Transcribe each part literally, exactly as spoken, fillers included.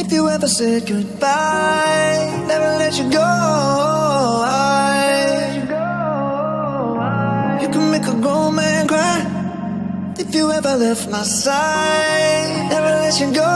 If you ever said goodbye, never let you go. You can make a grown man cry. If you ever left my side, never let you go.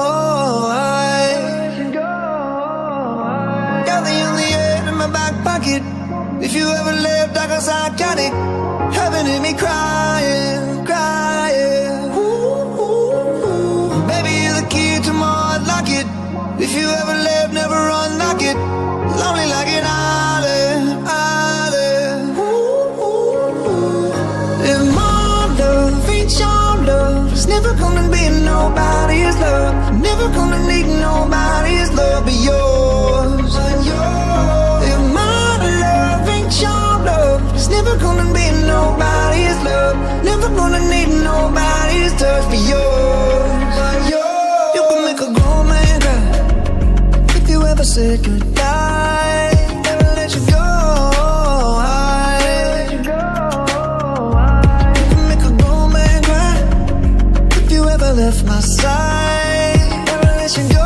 Got the only air in my back pocket. If you ever left, I guess I got it. Heaven in me crying, crying. Ooh, ooh, ooh. Baby, you're the key to my heart, lock it. If you ever left, never unlock it. Lonely like an island, island. Ooh, ooh, ooh. If my love ain't your love, it's never gonna be nobody's love. Never gonna need nobody's love but yours, but yours. If my love ain't your love, it's never gonna be nobody's love. Never gonna need nobody's touch but yours, but yours. You can make a grown man cry. If you ever said goodbye, never let you go. You can make a grown man cry. If you ever left my side, never let you go.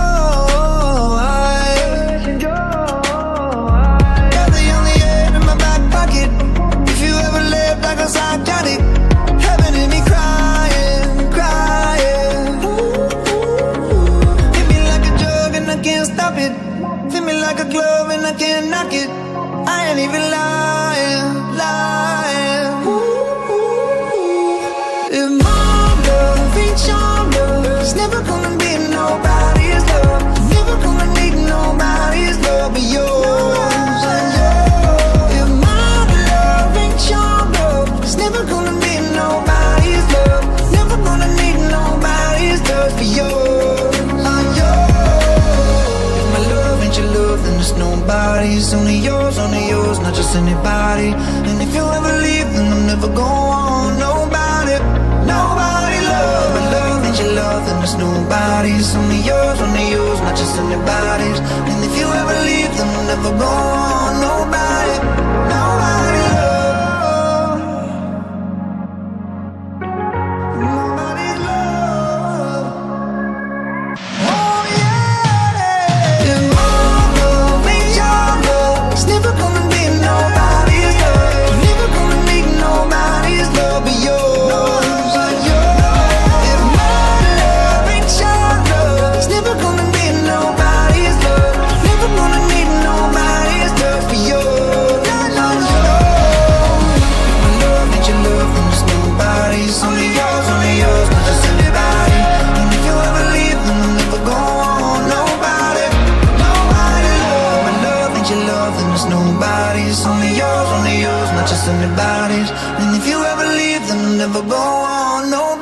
Got the only air in my back pocket. If you ever left, I guess I got it. Heaven in me crying, crying. Ooh, ooh, ooh. Hit me like a drug and I can't stop it. Feel me like a glove and I can't knock it. I ain't even lying, lying. Ooh, ooh, ooh. If my love ain't your love, it's never gonna be nobody's love. Never gonna need nobody's love but yours, and yours. If my love ain't your love, it's never gonna be nobody's love. Never gonna need nobody's touch but yours, and yours. If my love ain't your love, then it's nobody's. Only yours, only yours, not just anybody. And if you ever leave, then I'm never going. Nobody, nobody love. My love ain't your love, then it's nobody's. Only yours, only yours, not just anybody's. And if you ever leave, then I'm never going. Nobody, nobody love. Nobody's love. Oh yeah. If my love ain't your love, it's never gonna be nobody's love. Never gonna need nobody's love but yours, but yours. If my love ain't your love, it's never gonna be nobody's love. Never gonna need nobody's love but yours, but yours. If my love ain't your love, then it's nobody's. Only yours, only yours, not just anybody. And if you ever leave, then I'm never going. Nobody, nobody love. My love ain't your love, then it's nobody's. Only yours, only yours, not just anybody's. And if you ever leave, then I'm never going. Nobody.